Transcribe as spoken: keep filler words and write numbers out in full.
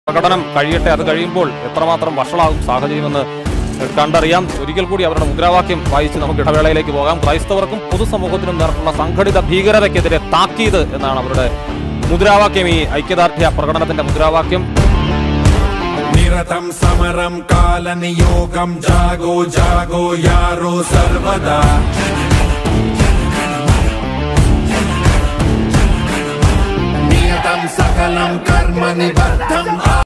പ്രകടനം കഴിയട്ടെ. അത് കഴിയുമ്പോൾ എത്രമാത്രം വഷളാകും സാഹചര്യമെന്ന് കണ്ടറിയാം. ഒരിക്കൽ കൂടി അവരുടെ മുദ്രാവാക്യം വായിച്ച് നമുക്ക് ഇടവേളയിലേക്ക് പോകാം. ക്രൈസ്തവർക്കും പൊതുസമൂഹത്തിനും നേർക്കുള്ള സംഘടിത ഭീകരതയ്ക്കെതിരെ താക്കീത് എന്നാണ് അവരുടെ മുദ്രാവാക്യം. ഈ ഐക്യദാർഢ്യ പ്രകടനത്തിന്റെ മുദ്രാവാക്യം. നിരതം സമരം കാലനിയോഗം ജാഗോ ജാഗോ യാരോ സർവദാ. നിയതം സകലം കർമ്മ നിബദ്ധം.